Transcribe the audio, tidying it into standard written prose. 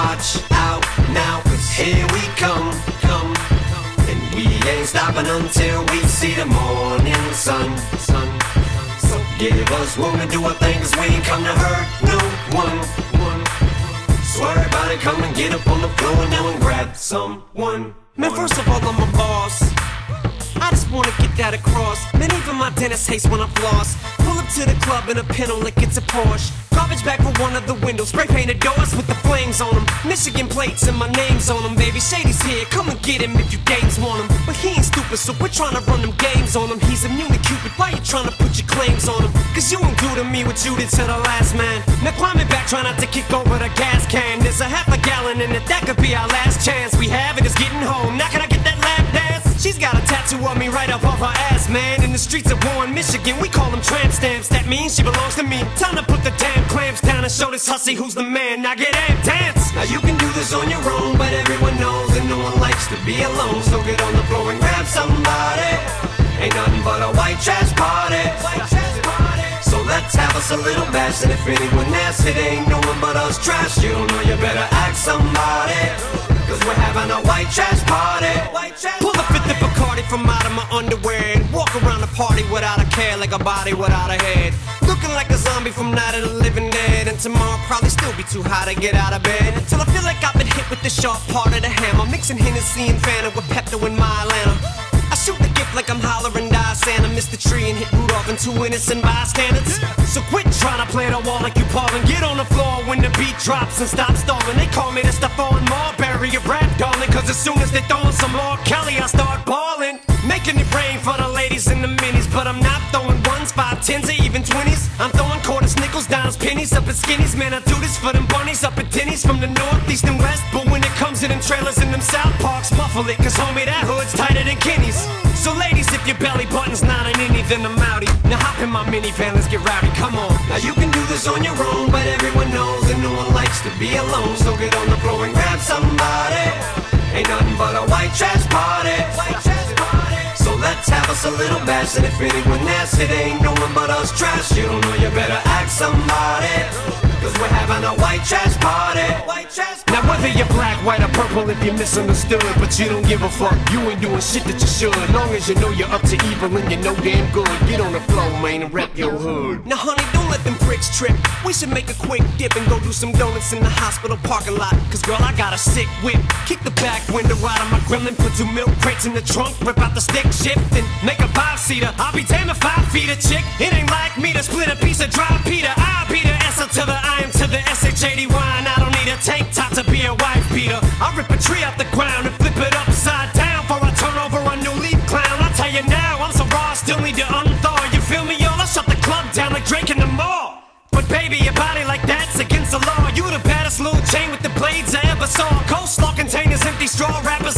watch out now, 'cause here we come. And we ain't stopping until we see the morning sun. So give us room to do our thing, 'cause we ain't come to hurt no one. So everybody come and get up on the floor now and grab someone. Man, first of all, I'm a boss. I just wanna get that across. Man, even my dentist hates when I'm floss. Pull up to the club in a pinto like it's a Porsche. Garbage bag for one of the windows. Spray painted doors with the flames on them. Michigan plates and my name's on them, baby. Shady's here, come and get him if you games want him. But he ain't stupid, so we're trying to run them games on him. He's immune to Cupid, why you trying to put your claims on him? 'Cause you won't do to me what you did to the last man. Now climbing back, try not to kick over the gas can. There's a half a gallon in it, that could be our last chance. We have it, is getting home. Now can I get that lap dance? She's got a tattoo on me right up off her ass, man. In the streets of Warren, Michigan, we call them tramp stamps. That means she belongs to me. Time to put the damn clamps down and show this hussy who's the man. Now get amped, dance! Now you can do this on your own, but everyone knows that no one likes to be alone. So get on the floor and grab somebody. Ain't nothing but a white trash party. So let's have us a little bash, and if anyone asks, it ain't no one but us trash. You don't know, you better ask somebody, 'cause we're having a white trash party. Pull the fifth of Bacardi from out of my underwear and walk around the party without a care, like a body without a head. Looking like a zombie from Night of the Living Dead. And tomorrow probably still be too high to get out of bed. Till I feel like I've been hit with the sharp part of the hammer. Mixing Hennessy and Fanta with Pepto in my Atlanta. I shoot the gift like I'm hollering die Santa. Miss the tree and hit Rudolph and 2 innocent bystanders. So quit trying to play the wall like you Paul and get on the floor when the beat drops and stop stalling. They call me the Stephon Marbury of rap, darling, 'cause as soon as they throwing some more Kelly, I start balling. Making it rain for the ladies in the minis, but I'm not throwing ones, 5, 10s, or even 20s. I'm throwing quarters, nickels, dimes, pennies up at skinnies. Man, I do this for them bunnies up at Denny's from the north, east, and west. But when it comes to them trailers in them South Parks, muffle it, 'cause homie, that hood's tighter than Kenny's. So ladies, if your belly button's not an innie, then I'm outie. Now hop in my minivan, let's get rowdy, come on. Now you can do this on your own, but everyone knows that no one likes to be alone. So get on the floor and grab somebody. Ain't nothing but a white trash party. So let's have us a little bash, and if anyone asks, it ain't no one but us trash. You don't know, you better ask somebody, 'cause we're having a white trash party. Now whether you're black, white, or purple, if you're misunderstood, but you don't give a fuck, you ain't doing shit that you should. Long as you know you're up to evil and you know damn good, get on the floor, man, and rep your hood. Now honey, don't let them bricks trip. We should make a quick dip and go do some donuts in the hospital parking lot. 'Cause girl, I got a sick whip. Kick the back window out of my grill and put 2 milk crates in the trunk. Rip out the stick shift and make a 5-seater. I'll be damn if 5 feet a chick. It ain't like me to split a piece of dry Peter. I'll be the S to the I am to the SHADY. I don't need a tank top to be a wife beater. I'll rip a tree off the ground and flip it upside down before I turn over a new leaf clown. I'll tell you now, I'm so raw, I still need to unthaw. You feel me, y'all? I'll shut the club down like Drake in the mall. But baby, your body like that's against the law. You the baddest little chain with the blades I ever saw. Coleslaw containers, empty straw wrappers